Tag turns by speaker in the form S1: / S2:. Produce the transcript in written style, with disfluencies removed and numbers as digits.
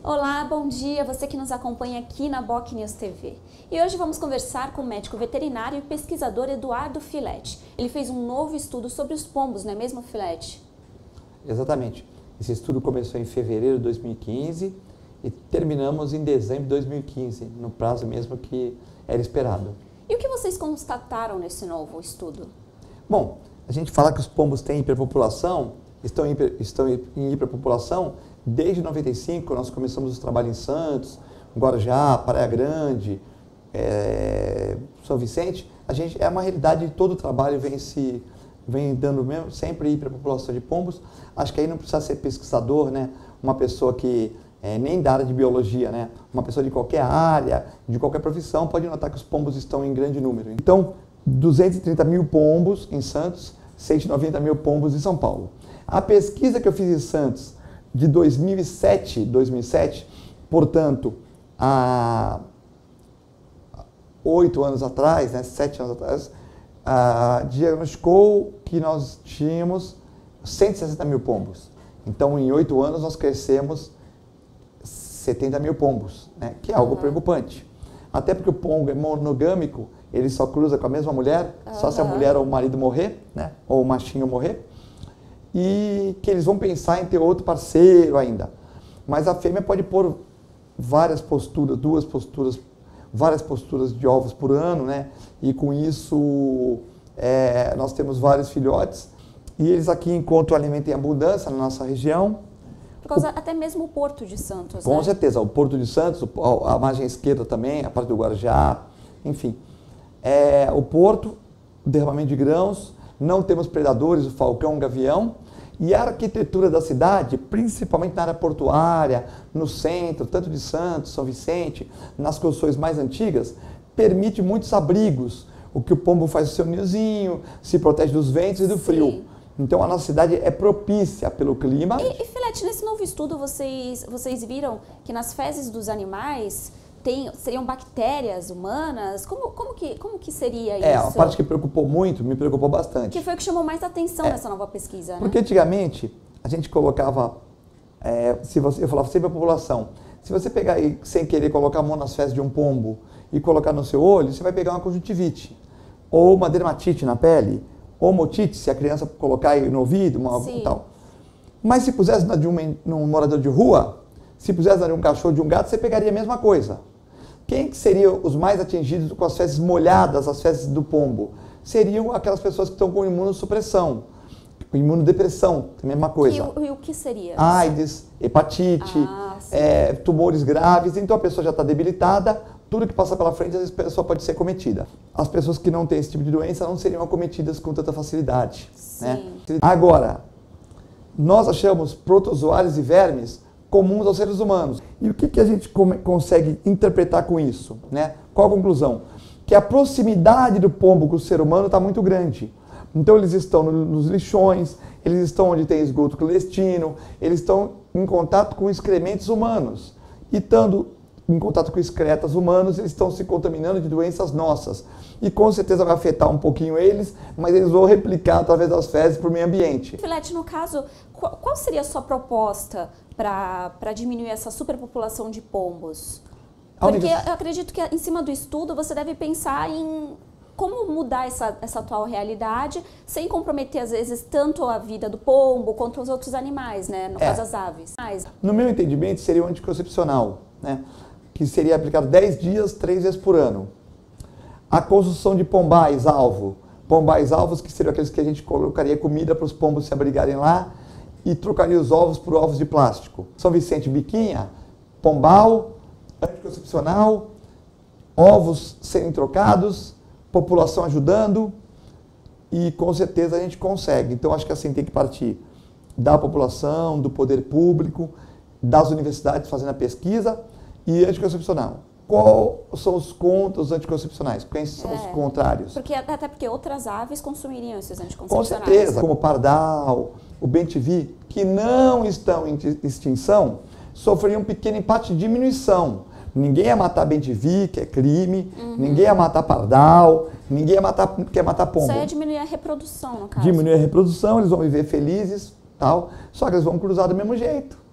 S1: Olá, bom dia, você que nos acompanha aqui na Boc News TV. E hoje vamos conversar com o médico veterinário e pesquisador Eduardo Filete. Ele fez um novo estudo sobre os pombos, não é mesmo, Filete?
S2: Exatamente. Esse estudo começou em fevereiro de 2015 e terminamos em dezembro de 2015, no prazo mesmo que era esperado.
S1: E o que vocês constataram nesse novo estudo?
S2: Bom, a gente fala que os pombos têm hiperpopulação, estão em hiperpopulação desde 95, nós começamos os trabalhos em Santos, Guarujá, Praia Grande, São Vicente. É uma realidade de todo o trabalho, vem dando mesmo, sempre hiperpopulação de pombos. Acho que aí não precisa ser pesquisador, né? Uma pessoa que nem da área de biologia, né? Uma pessoa de qualquer área, de qualquer profissão, pode notar que os pombos estão em grande número. Então, 230 mil pombos em Santos, 190 mil pombos em São Paulo. A pesquisa que eu fiz em Santos, de 2007, portanto, há 8 anos atrás, né, 7 anos atrás, diagnosticou que nós tínhamos 160 mil pombos. Então, em 8 anos, nós crescemos 70 mil pombos, né, que é algo preocupante. Até porque o pombo é monogâmico, ele só cruza com a mesma mulher, só se a mulher ou o marido morrer, né, ou o machinho morrer, e que eles vão pensar em ter outro parceiro ainda. Mas a fêmea pode pôr várias posturas, várias posturas de ovos por ano, né? E com isso nós temos vários filhotes e eles aqui encontram alimento em abundância na nossa região.
S1: Por causa até mesmo o Porto de Santos,
S2: com
S1: né?
S2: certeza, o Porto de Santos, a margem esquerda também, a parte do Guarujá, enfim. O Porto, derramamento de grãos, não temos predadores, o falcão, o gavião. E a arquitetura da cidade, principalmente na área portuária, no centro, tanto de Santos, São Vicente, nas construções mais antigas, permite muitos abrigos. O que o pombo faz o seu ninhozinho, se protege dos ventos e do frio. Então a nossa cidade é propícia pelo clima.
S1: E Filete, nesse novo estudo vocês viram que nas fezes dos animais seriam bactérias humanas? Como que seria isso?
S2: A parte que me preocupou bastante.
S1: Que foi o que chamou mais atenção nessa nova pesquisa, né?
S2: Porque antigamente a gente colocava, eu falava sempre a população, se você pegar e sem querer colocar a mão nas fezes de um pombo e colocar no seu olho, você vai pegar uma conjuntivite, ou uma dermatite na pele, ou uma otite, se a criança colocar aí no ouvido, tal. Mas se pusesse num morador de rua, se pusesse de um cachorro, de um gato, você pegaria a mesma coisa. Quem que seriam os mais atingidos com as fezes molhadas, as fezes do pombo? Seriam aquelas pessoas que estão com imunossupressão, com imunodepressão, a mesma coisa.
S1: E o que seria?
S2: AIDS, hepatite, tumores graves, então a pessoa já está debilitada, tudo que passa pela frente, às vezes a pessoa pode ser acometida. As pessoas que não têm esse tipo de doença não seriam acometidas com tanta facilidade. Né? Agora, nós achamos protozoários e vermes comuns aos seres humanos. E o que a gente consegue interpretar com isso? Né? Qual a conclusão? Que a proximidade do pombo com o ser humano está muito grande. Então eles estão nos lixões, eles estão onde tem esgoto clandestino, eles estão em contato com excrementos humanos. E estando em contato com excretas humanos, eles estão se contaminando de doenças nossas. E com certeza vai afetar um pouquinho eles, mas eles vão replicar através das fezes para o meio ambiente.
S1: Filete, no caso, qual seria a sua proposta para diminuir essa superpopulação de pombos? Porque eu acredito que em cima do estudo você deve pensar em como mudar essa atual realidade sem comprometer, às vezes, tanto a vida do pombo quanto os outros animais, né? No caso, as aves.
S2: No meu entendimento, seria o anticoncepcional, né? Que seria aplicado 10 dias, 3 vezes por ano. A construção de pombais-alvo. Pombais-alvos, que seriam aqueles que a gente colocaria comida para os pombos se abrigarem lá e trocaria os ovos por ovos de plástico. São Vicente, biquinha, pombal, anticoncepcional, ovos serem trocados, população ajudando e com certeza a gente consegue. Então acho que assim tem que partir da população, do poder público, das universidades fazendo a pesquisa e anticoncepcional. Quais são os contras anticoncepcionais? Quem são os contrários?
S1: Até porque outras aves consumiriam esses anticoncepcionais.
S2: Com certeza, como o pardal, o bem-te-vi, que não estão em extinção, sofreriam um pequeno impacto de diminuição. Ninguém ia matar bem-te-vi, que é crime, ninguém ia matar pardal, ninguém quer matar pombo.
S1: Isso ia diminuir a reprodução, no caso.
S2: Diminuir a reprodução, eles vão viver felizes, tal, só que eles vão cruzar do mesmo jeito.